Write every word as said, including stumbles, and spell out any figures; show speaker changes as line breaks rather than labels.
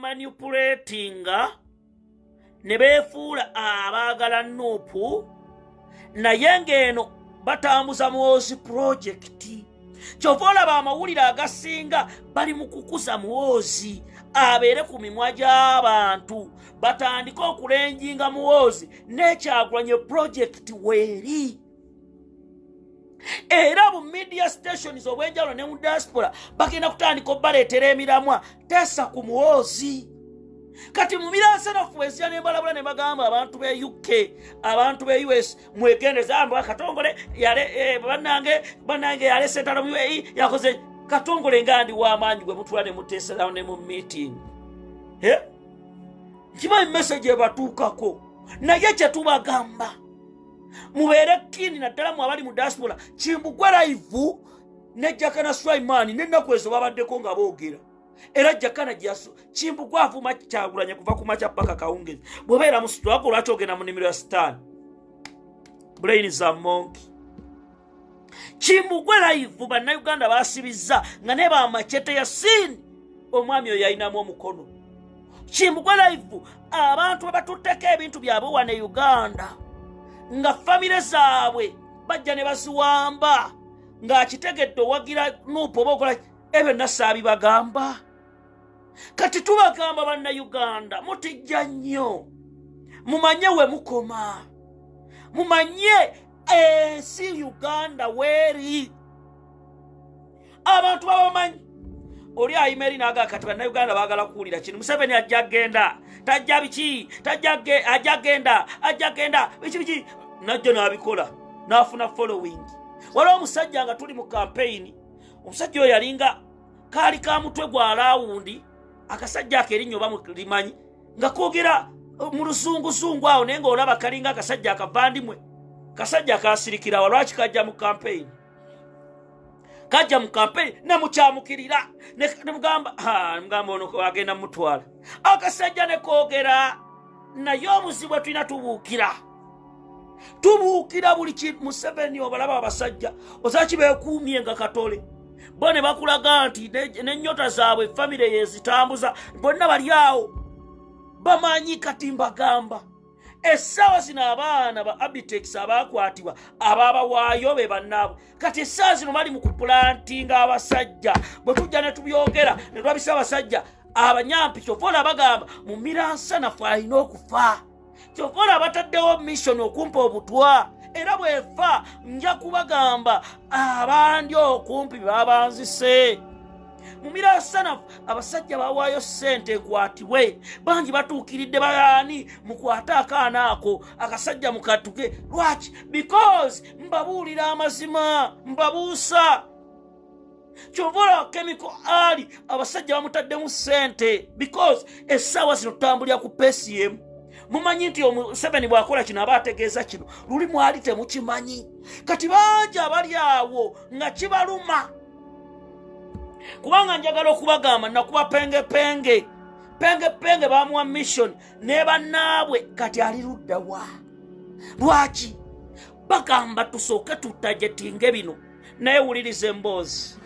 manipulatinga ne beefuula abaagala Nuupu naye ng'eno batambuza Muhoozi pulojekiti. Kyova olaba amawulire agasinga bali mu kukuza Muhoozi abeere ku mimwa gy'abantu batandika okulenjinga Muhoozi n'Ekyagulanyi pulojekiti weeri. Era mu media stations obwenjawulo ne mu diaspora bagenda kutandika obbaleetera emiramwa tessa ku Muhoozi. Kati mu miransanafu ezija n'embalabula ne bagamba abantu be U K, abantu be U S, mwegendeza amba Katongole yale bannange bannange yale setala mu U A E yakoze Katongole ngandi w'amaanyi gwe mutula ne muteeserawo ne mu meeting. Eh? Kimanyi message ebatuukako naye kye tubagamba mubeere kini naddala mu abali mu diaspora Kimbugwe live ne Jakana Sulaiman n'ennaku ezo babaddeko nga boogera. Era Jakana Jaso Kimbugwe avuma Kyagulanyi kuva ku makya paka kawungezi bw'obeera mu studio wako lwaki ogenda mu nnimiro ya sitaani brain za monkey. Kimbugwe live bannayuganda baasibizza nga ne bamachete ya sini omwami oyo yalinamu omukono. Kimbugwe live abantu abatutteko ebintu byabwe wane Uganda nga famire zaabwe bajja ne baziwamba ng'akitegedde owagira Nuupu oba okola ebyo nasaabi bagamba. Kati tubagamba bannayuganda mutijja nnyo mumanye we mukoma mumanye ensi Uganda weeri abantu babamanyi. Oli ayimeri naga kati bannayuganda baagala kuwulira kino Museveni ajja agenda tajja biki tajja ajja agenda ajja agenda biki biki najja n'abikola n'afuna following. Waliwo omusajja nga tuli mu campaign omusajja oyo yalinga kaali ka mutwe gwa laawundi akasajja akerinnya oba mulimanyi nga koogera mu lusungusungu awo naye ng'olaba kalinga akasajja akavandimwe kasajja kaasirikira walwaki kajja mu campaign kajja mu campaign ne mukyamukirira ne mugamba mugamba ono agenda mutwala akasajja ne koogera naye obuzibu tulina tubuukira tubuukira buli kintu. Museveni obalaba abasajja osaki beekuumye nga katole bo ne bakulaga nti n'ennyota zaabwe famire yezitambuza bonna bali awo bamanyi. Kati mbagamba essaawa zino abaana ba Abitex abaakwatibwa abaabawaayo be bannaabwe kati essaawa zino bali mu kupulantinga abasajja bwe tujja ne tubyogera ne twabisa abasajja abanyampi. Kyova olaba bagamba mu miransanafu alina okufa. Kyova olaba bataddewo mission okumpa obutwa era bwefa nja kubagamba abandi okumpi babanzise. Mu miransanafu abasajja bawaayo ssente ekwatibwe bangi batuukiridde bayaani mukwate akaana ako akasajja mukatuke. Lwaki? Because mbabuulira amazima mbabuusa. Kyova olaba Chemical Ali abasajja bamutaddemu ssente because essaawa zino tutambulira ku P C M. Mumanyi nti Museveni bw'akola kino aba ategeeza kino luli mwali temukimanyi. Kati bangi abali awo nga kibaluma kubanga njagala okubagamba nakuba penge penge penge penge bamuwa mission ne bannaabwe kati ali ludda wa. Lwaki? Bagamba tusooke tutajetinge bino naye wuliriza emboozi.